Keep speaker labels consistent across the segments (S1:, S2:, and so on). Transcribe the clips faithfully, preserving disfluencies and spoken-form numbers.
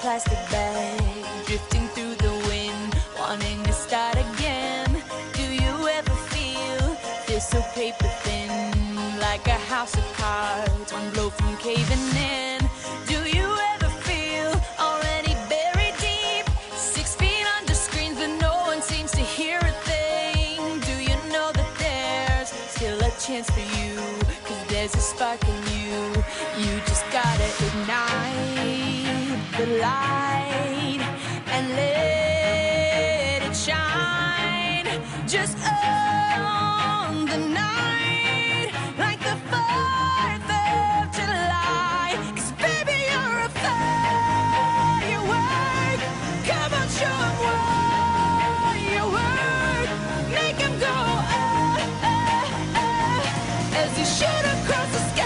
S1: plastic bag, drifting through the wind, wanting to start again. Do you ever feel, feel so paper thin, like a house of cards, one blow from caving in? Do you ever feel already buried deep, six feet under screens but no one seems to hear a thing? Do you know that there's still a chance for you, cause there's a spark in you? You just gotta ignite the light and let it shine. Just own the night like the fourth of July. Cause baby, you're a firework. Come on, show 'em what you work. Make 'em go ah, ah, ah, as you shoot across the sky.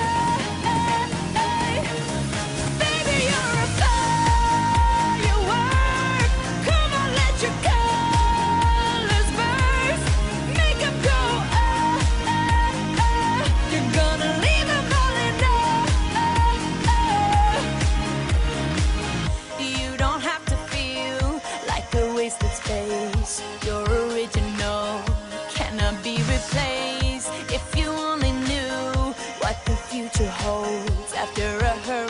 S1: Space, your original cannot be replaced. If you only knew what the future holds after a hurricane.